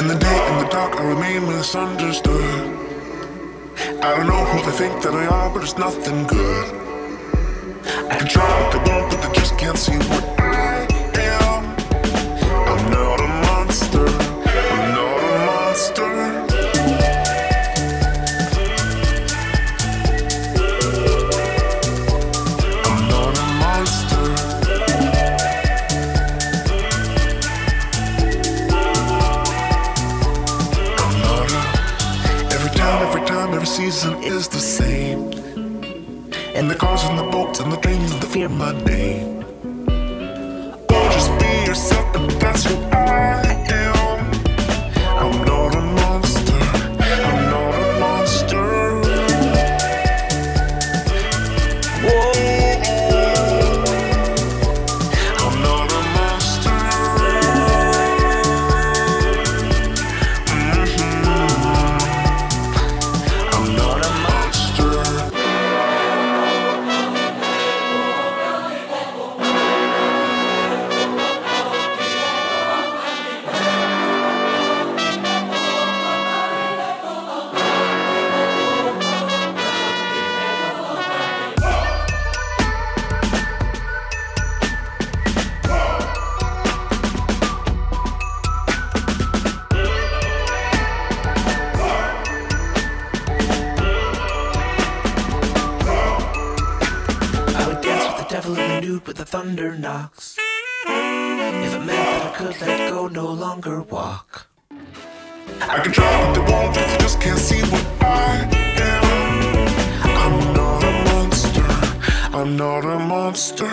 In the day, in the dark, I remain misunderstood. I don't know who they think that I are, but it's nothing good. I can try what they want, but they just can't see what I am. I'm not a monster. I'm not a monster. I'm not a monster. I'm not a. Every time, every season is the same. And the cars and the boats and the trains and the fear my name. Oh, just be yourself, and that's who I am. I'm not a monster. I'm not a monster. Whoa. I'm not a monster. I'm not a monster. Devil in the nude with the thunder knocks. If it meant that I could let go, no longer walk. I can try what they want, but they just can't see what I am. I'm not a monster. I'm not a monster.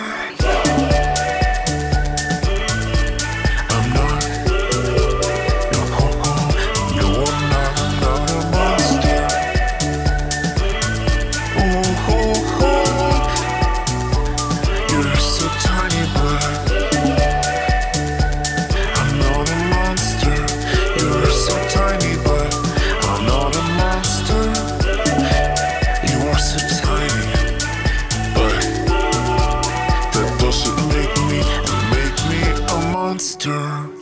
I'm not. No, no, I'm not a monster. Oh, oh, oh. You're so tiny, but I'm not a monster. You're so tiny, but I'm not a monster. You are so tiny, but that doesn't make me a monster.